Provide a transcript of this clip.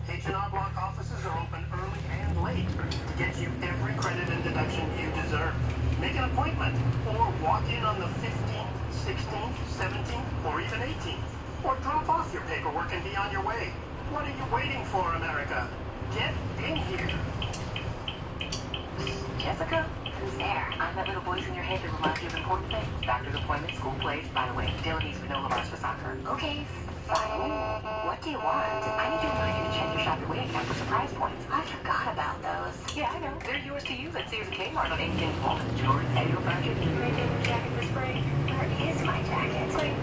H&R Block offices are open early and late to get you every credit and deduction you deserve. Make an appointment or walk in on the 15th, 16th, 17th, or even 18th. Or drop off your paperwork and be on your way. What are you waiting for, America? Get in here. Jessica? Who's there? I'm that little voice in your head that reminds you of important things. Doctor's appointment, school plays. By the way, Dylan needs granola bars for soccer. Okay, fine. What do you want? I need you to remind you to check your shop at Wing account for surprise points. I forgot about those. Yeah, I know. They're yours to use at Sears and Kmart on Aiken. Wallet, jewelry, annual furniture, your jacket for spring. Where is my jacket?